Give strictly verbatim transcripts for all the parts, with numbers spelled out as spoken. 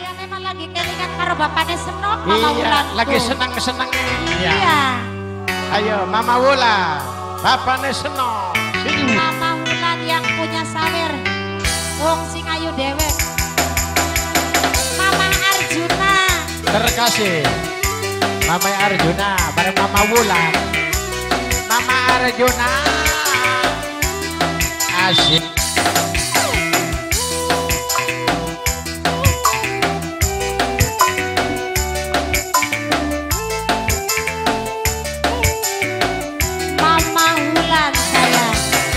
memang lagi kelingan karo bapaknya Senok, Mama iya, Wulan. lagi seneng-seneng. Iya. Ya. Ayo Mama Wulan, bapaknya Senok. Sini. Mama Wulan yang punya sawer. Wong sing ayu dewek. Mama Arjuna. Terkasih. Mama Arjuna bareng Mama Wulan. Mama Arjuna. Asyik. Mama Wulan sayang.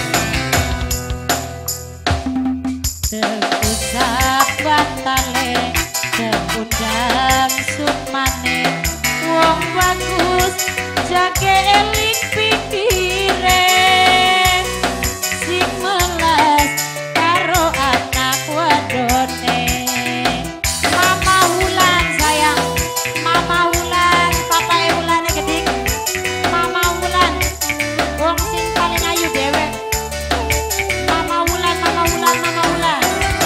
Sekusap batale, sekundang sukmane, wong bagus jage eling pikire, sing melas karo anak wadone. Mama Wulan sayang, Mama Wulan, Papa Wulan gedik. Mama Wulan, wong sing paling ayu dewek. Mama Wulan, Mama Wulan, Mama Wulan.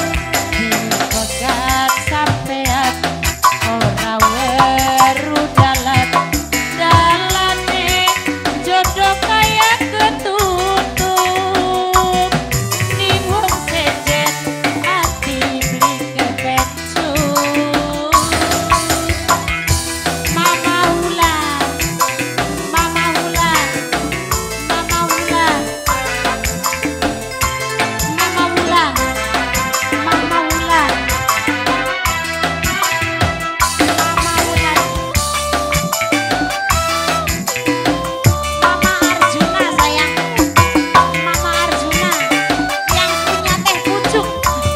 Dipegat sampean ora weru dalan, dalane jodoh kaya ketutup. Ning wong sejen ati bling kepencut. Mama Wulan, Mama Wulan, Mama Wulan, Mama Wulan, Mama Wulan, Mama Wulan, Mama Arjuna sayang, Mama Arjuna yang punya teh pucuk.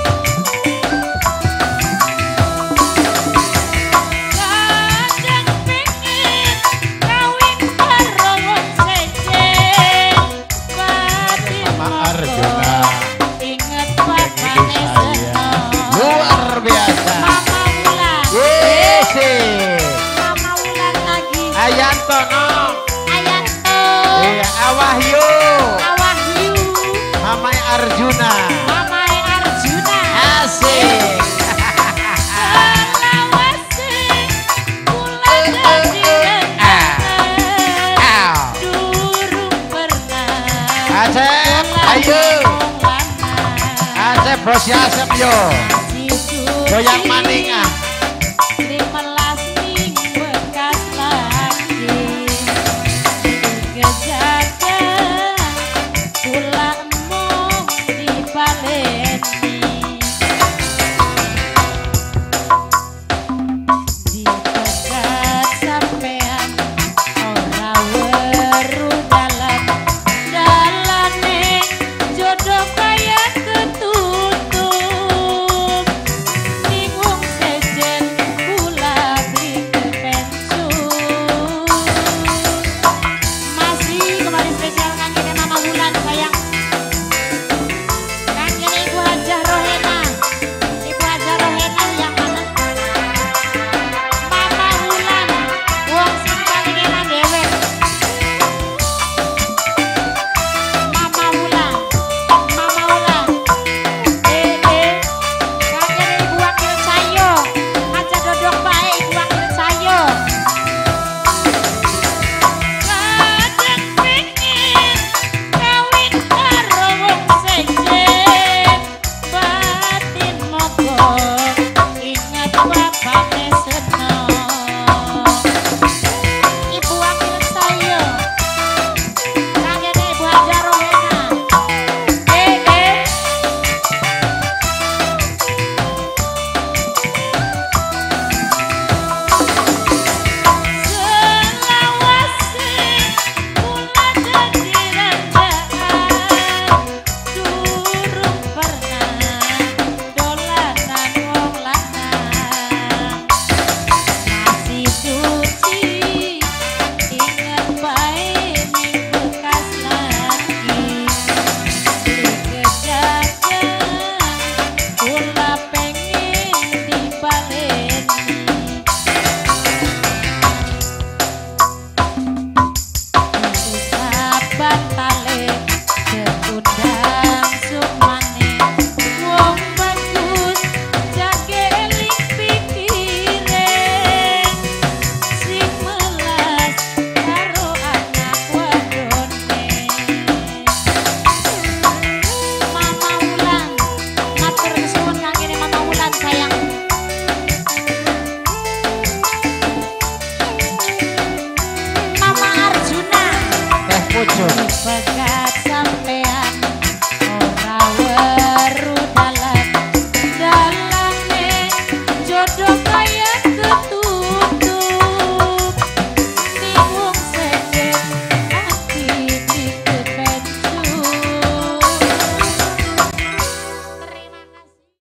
Kadang pengen kawin karo wong sejen, batin Mama Arjuna. inget bapakne Senok. Luar biasa. Mama Wulan, Yesi. Mama Wulan lagi. Ayanto no. Ayanto, Iya, Awahyu. Awahyu, Mama Arjuna. Mama Arjuna. Asik. Selawase kula dadi renangan, Aw. durung pernah Asep, ayo. Asep bos Asep yo. Goyang maning ah.